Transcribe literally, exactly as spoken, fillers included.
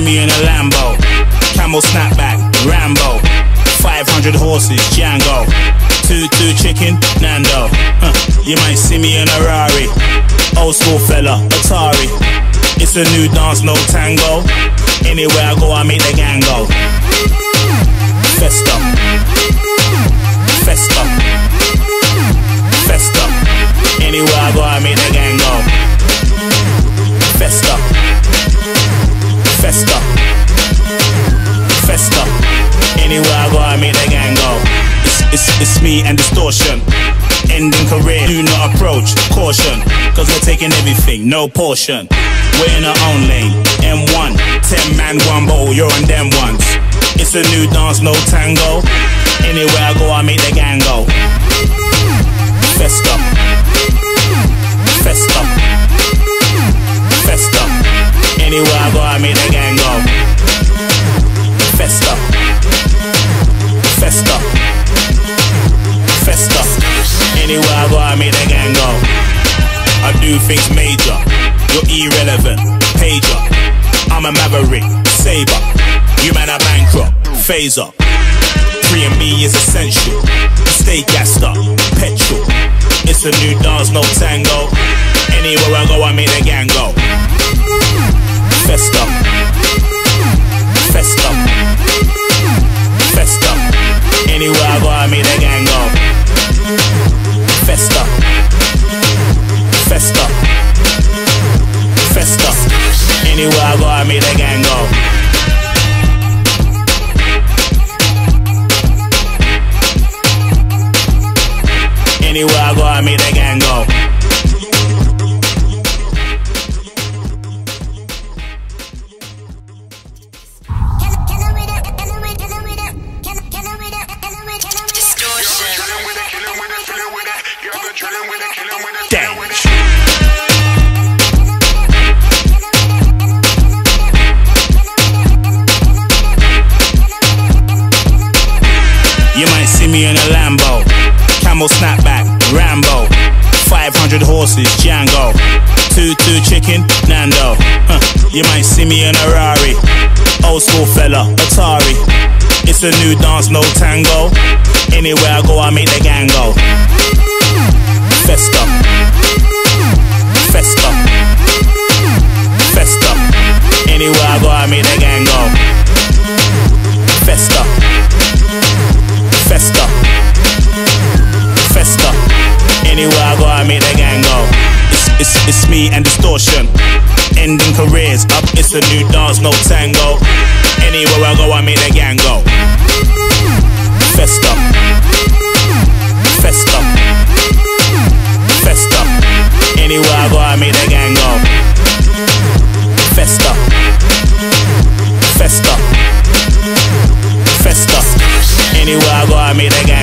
me in a Lambo, camel snapback, Rambo, five hundred horses, Django, two two chicken, Nando. Huh. You might see me in a Rari, old school fella, Atari. It's a new dance, no tango. Anywhere I go, I make the gang go. Festa, festa, festa. Anywhere I go, I make the gang go. Festa, festa, festa. Anywhere I go, I make the gang go. It's, it's, it's me and distortion. Ending career, do not approach, caution. Cause we're taking everything, no portion. We're in our own lane, M one, ten man, one bowl, you're on them ones. It's a new dance, no tango. Anywhere I go, I make the gang go. Festa, festa, festa. Anywhere I go, I make the gang go. Festa, festa, festa. Anywhere I go, I make the gang go. I do things major, you're irrelevant, pager. I'm a maverick, saber. You man are bankrupt, phaser. Three and me is essential. Stay gassed up, petrol. It's a new dance, no tango. Anywhere I go, I make the gang go. Festa, festa, festa. Anywhere I go, I make the gang go. Festa, festa, festa. Anywhere I go, I make the gang go. Anywhere I go, I make the gang go. You might see me in a Lambo, camel snapback, Rambo, five hundred horses, Django, two two chicken, Nando. Huh. You might see me in a Rari, old school fella, Atari. It's a new dance, no tango. Anywhere I go, I make the gang go. Festa, festa, festa. Anywhere I go, I make the gang go. Festa, festa, festa. Anywhere I go, I make the gang go. It's, it's, it's me and distortion. Ending careers up, it's a new dance, no tango. Anywhere I go, I make the gang go. Festa, festa, festa. Anywhere I go, I make the gang go. Festa, festa, festa. Anywhere I go, I make the gang go.